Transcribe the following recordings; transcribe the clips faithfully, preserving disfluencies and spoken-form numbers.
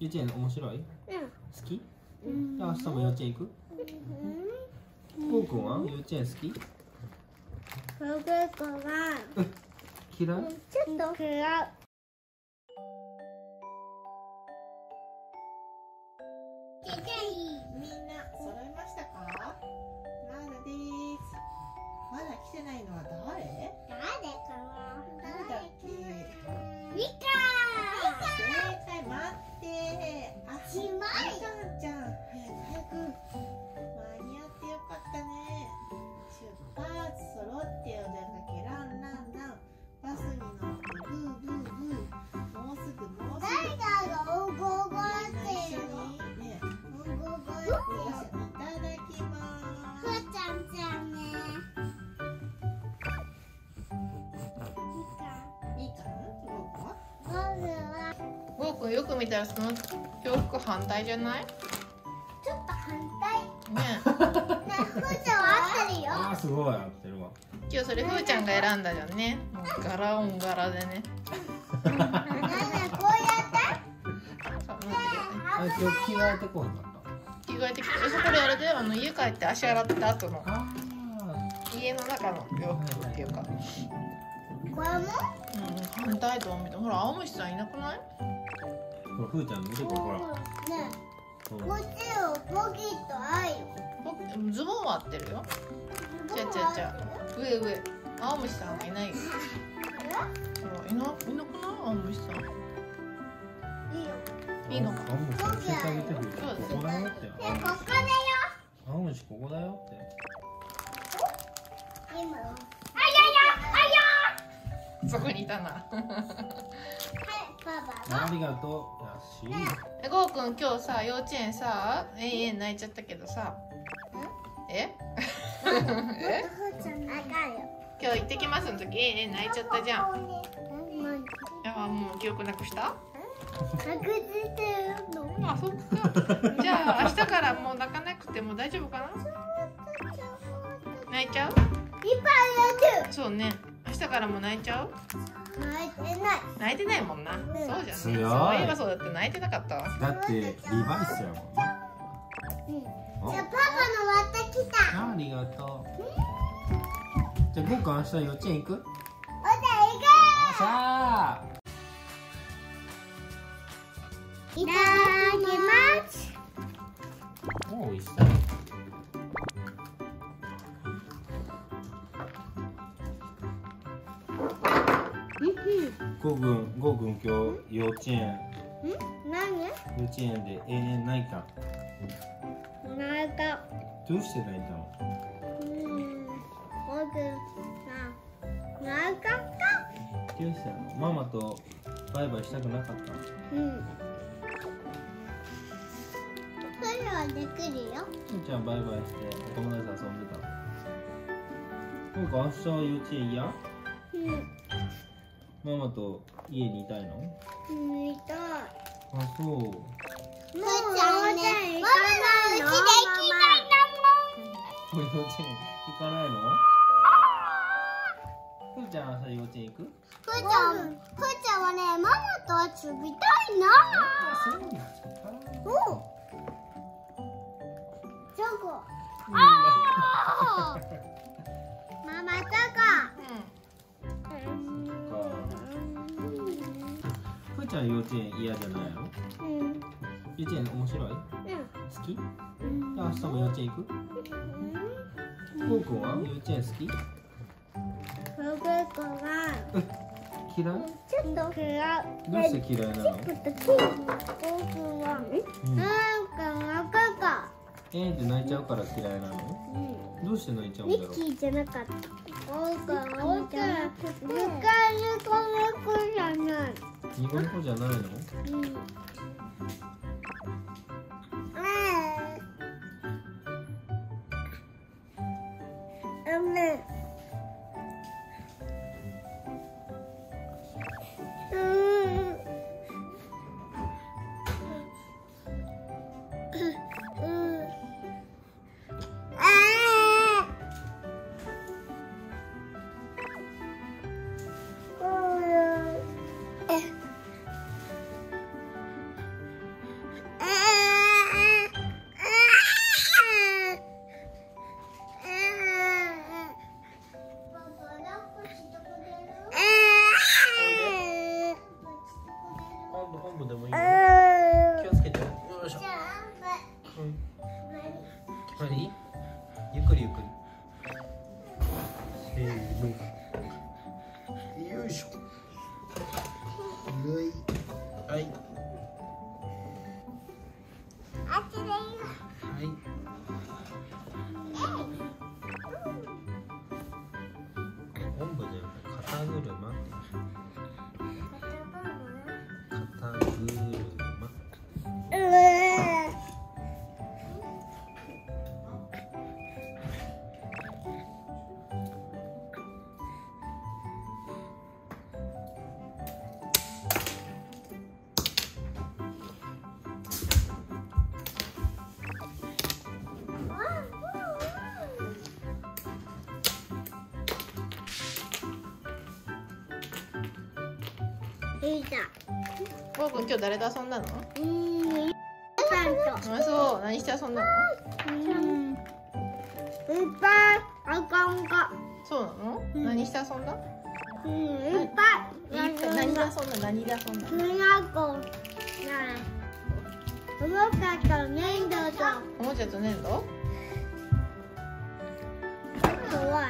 幼稚園面白い？ うん。 好き？明日も幼稚園行く？こうくんは幼稚園好き？ この子は嫌い？ ちょっと嫌い。 みんな揃いましたか？マーナです。まだ来てないのは誰？ 誰かな？ 誰だっけ？ ミカ。 正解、待って。あ、 しまい。 みかんちゃん、早く早く。間に合ってよかったね。出発、揃ってお出かけ、ランランラン。バスに乗ってブーブーブー。もうすぐもうすぐ。 誰かがおごごってるの？ ね、 おごごっていただきます。 ふーちゃんちゃんね。 いいかな？どうか？ 僕はゴーくんよく見たらその洋服反対じゃない？ ちょっと反対。 ねね、ふーちゃんは合ってるよ。 ああすごい合ってるわ。 今日それふーちゃんが選んだじゃんね。もう柄オン柄でね。 ねえねえこうやってさあ持ってあ今日着替えてこへんかっ着替えてきて、そこであれであの家帰って足洗った後のた？あ家の中の洋服っていうか、 これもうん、反対と見てほら青虫さんいなくない？ あほらふーちゃん見てこれほら。 ねうんこっちをポキッとあいよ。 僕ズボンは合ってるよ。ちゃちゃちゃ上上青虫さんはいないよ。ほらいな、いなくない青虫さん？ いいよ。 いいのか。 青虫教えてあげてふーちゃん。 そうですここだよって。 ねここだよ。 青虫ここだよって。 今よ。 そこにいたな。 はい、パパありがとう。やし。 え、ゴーくん今日さ幼稚園さ永遠泣いちゃったけどさ。え？ の。ふーちゃんあかんよ。 今日行ってきますの時永遠泣いちゃったじゃん。いやもう記憶なくした？ 確実てるの。 あ、そっか。じゃあ明日からもう泣かなくても大丈夫かな？泣いちゃう？ いっぱいやってる。 そうね。明日からも泣いちゃう？ 泣いてない。 泣いてないもんな。そうじゃんね。そうい強いえばそうだって泣いてなかったわ。 だってリバイスやもんね。 うん。 おじゃあパパのまた来た。 あありがとう。じゃあゴーくん明日幼稚園行く？ おじゃ行さあ。 く。いただきます。 もう美味しそう。ゴーくん、ゴーくん今日幼稚園、 ん？何？ 幼稚園で永遠泣いた。 なんか。 どうして泣いたの？ うん。僕さ、なんかった。 どうしたの？ママとバイバイしたくなかった？ うん。それはできるよ。 ふーちゃんバイバイしてお友達と遊んでた。なんか明日幼稚園嫌？ うん。 ママと家にいたいの？ 見たい。 あ、そう。 もうちゃんね、ママのうちで行きたいなもう幼稚園行かないの？ふーちゃん朝幼稚園行く？ ふーちゃん、ふーちゃんはね、ママと遊びたいな。 あ、そうなんだ。 おう。チョコ。 うんああ。ママチョコ。 ふーちゃん幼稚園嫌じゃないの？ うん。 幼稚園面白い？好き？ うん。 明日も幼稚園行く？こうくんは幼稚園好き？ 僕は嫌い？ ちょっと嫌い。 どうして嫌いなの？ 僕はうん、 なんか泣くか。 えーって泣いちゃうから嫌いなの？どうして泣いちゃうんだろう？ ミッキーじゃなかった。僕は僕じゃなくて。昔この子じゃない。 ニコニコじゃないの？ うん。あめ。うん。うん。ああ。うん。 あっちでいいよ。 はいおんぶじゃなくて肩車って肩車うーいいじゃん。 ゴーくん今日誰と遊んだの？ うーん、ちゃんと。 あ、そう。何して遊んだの？ うん。いっぱいあかんか。 そうなの？ うん何して遊んだ？ うん、いっぱい。 いっぱい何で遊んだ？何で遊んだ？ ふなこ。なあ。おもちゃと粘土と。 おもちゃと粘土？ あとは。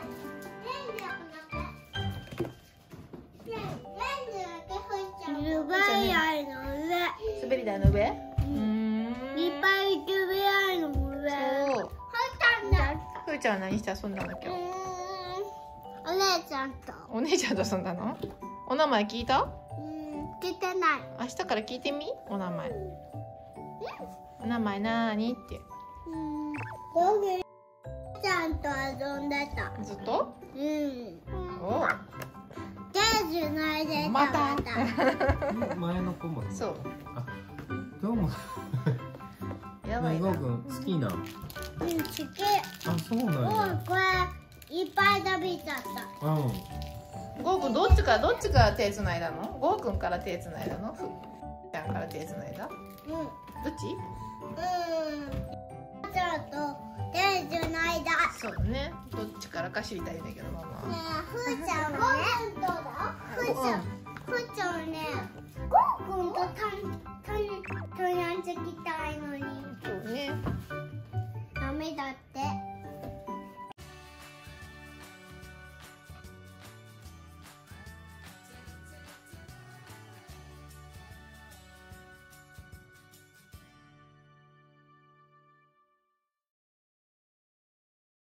滑り台の上。 滑り台の上？うーん。 いっぱい滑り台の上。 そう。 ほたんだ。 ふーちゃんは何して遊んだの今日？ お姉ちゃんと。 お姉ちゃんと遊んだの？お名前聞いた？ うん、聞いてない。 明日から聞いてみ？お名前。お名前なーにって。 うん、僕ちゃんと遊んでた。 ずっと？ うん。 おう。 手つないでた。 また。 前の子もそう。 あ今日もやばいな。 ねゴーくん好きなうん、好き。 あそうなんもうやこれいっぱい食べちゃった。 うんゴーくんどっちかどっちから手つないだの？ゴーくんから手つないだの？ふーちゃんから手つないだ？ うん。 どっち？ うん。ちゃんと手つないだ。 そうだね。どっちからか知りたいんだけどママは。 ねえ、ふーちゃんはね。どうだ？ふーちゃん、ふーちゃんはね、ゴーくんとたん